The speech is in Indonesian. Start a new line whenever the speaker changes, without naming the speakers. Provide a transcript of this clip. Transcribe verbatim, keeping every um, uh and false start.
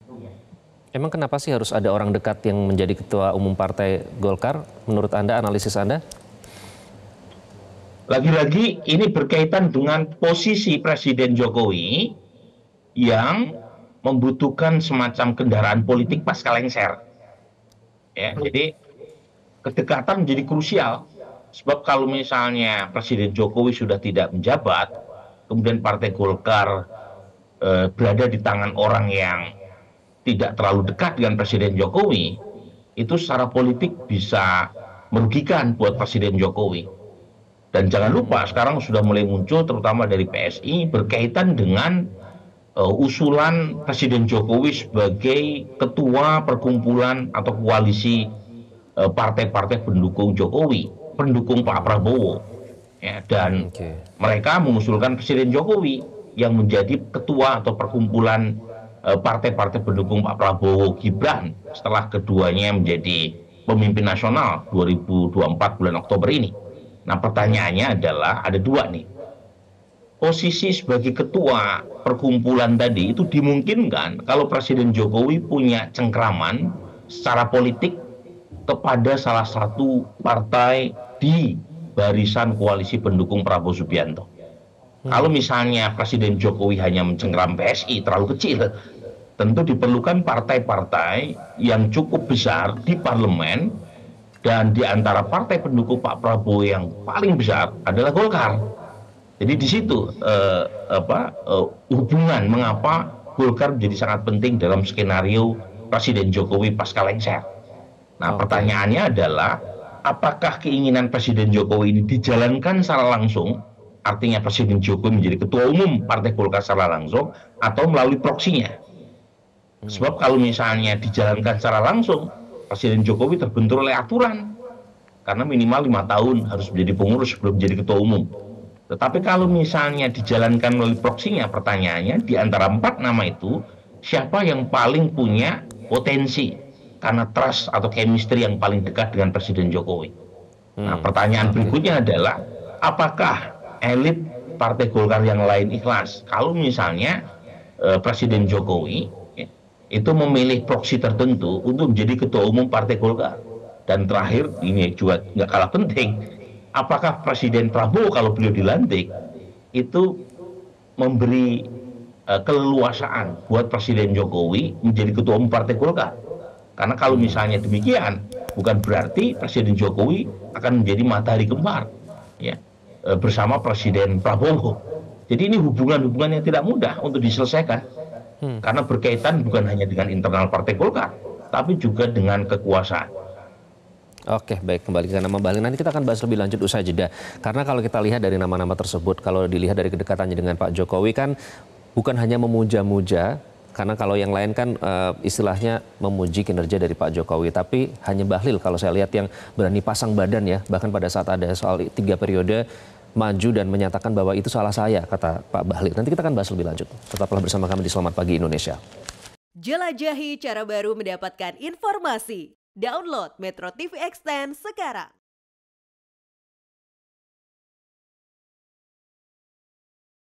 Emang kenapa sih harus ada orang dekat yang menjadi ketua umum Partai Golkar? Menurut Anda, analisis Anda?
Lagi-lagi ini berkaitan dengan posisi Presiden Jokowi yang membutuhkan semacam kendaraan politik pasca lengser. Ya, jadi kedekatan menjadi krusial. Sebab kalau misalnya Presiden Jokowi sudah tidak menjabat, kemudian Partai Golkar eh, berada di tangan orang yang tidak terlalu dekat dengan Presiden Jokowi, itu secara politik bisa merugikan buat Presiden Jokowi. Dan jangan lupa sekarang sudah mulai muncul terutama dari P S I berkaitan dengan uh, usulan Presiden Jokowi sebagai ketua perkumpulan atau koalisi uh, partai-partai pendukung Jokowi, pendukung Pak Prabowo. Ya, dan
Oke.
mereka mengusulkan Presiden Jokowi yang menjadi ketua atau perkumpulan uh, partai-partai pendukung Pak Prabowo Gibran setelah keduanya menjadi pemimpin nasional dua ribu dua puluh empat bulan Oktober ini. Nah, pertanyaannya adalah ada dua nih. Posisi sebagai ketua perkumpulan tadi itu dimungkinkan kalau Presiden Jokowi punya cengkraman secara politik kepada salah satu partai di barisan koalisi pendukung Prabowo Subianto. Kalau misalnya Presiden Jokowi hanya mencengkram P S I terlalu kecil, tentu diperlukan partai-partai yang cukup besar di parlemen, dan di antara partai pendukung Pak Prabowo yang paling besar adalah Golkar. Jadi di situ eh, apa eh, hubungan mengapa Golkar menjadi sangat penting dalam skenario Presiden Jokowi pasca lengser. Nah,
Oke.
pertanyaannya adalah apakah keinginan Presiden Jokowi ini dijalankan secara langsung, artinya Presiden Jokowi menjadi ketua umum Partai Golkar secara langsung, atau melalui proksinya. Sebab kalau misalnya dijalankan secara langsung, Presiden Jokowi terbentur oleh aturan. Karena minimal lima tahun harus menjadi pengurus sebelum menjadi ketua umum. Tetapi kalau misalnya dijalankan melalui proksinya, pertanyaannya di antara empat nama itu, siapa yang paling punya potensi? Karena trust atau chemistry yang paling dekat dengan Presiden Jokowi. Nah,
Hmm,
pertanyaan
oke.
berikutnya adalah, apakah elit Partai Golkar yang lain ikhlas? Kalau misalnya eh, Presiden Jokowi ya, itu memilih proksi tertentu untuk menjadi ketua umum Partai Golkar. Dan terakhir, ini juga nggak kalah penting, apakah Presiden Prabowo kalau beliau dilantik, itu memberi uh, keleluasaan buat Presiden Jokowi menjadi ketua umum Partai Golkar. Karena kalau misalnya demikian, bukan berarti Presiden Jokowi akan menjadi matahari kembar ya, uh, bersama Presiden Prabowo. Jadi ini hubungan-hubungan yang tidak mudah untuk diselesaikan.
Hmm.
Karena berkaitan bukan hanya dengan internal Partai Golkar, tapi juga dengan kekuasaan.
Oke, baik, kembali ke nama Bali. Nanti kita akan bahas lebih lanjut usai jeda. Karena kalau kita lihat dari nama-nama tersebut, kalau dilihat dari kedekatannya dengan Pak Jokowi kan bukan hanya memuja-muja, karena kalau yang lain kan uh, istilahnya memuji kinerja dari Pak Jokowi, tapi hanya Bahlil kalau saya lihat yang berani pasang badan ya, bahkan pada saat ada soal tiga periode maju dan menyatakan bahwa itu salah saya, kata Pak Bahlil. Nanti kita akan bahas lebih lanjut. Tetaplah bersama kami di Selamat Pagi Indonesia.
Jelajahi cara baru mendapatkan informasi. Download Metro T V Extend sekarang.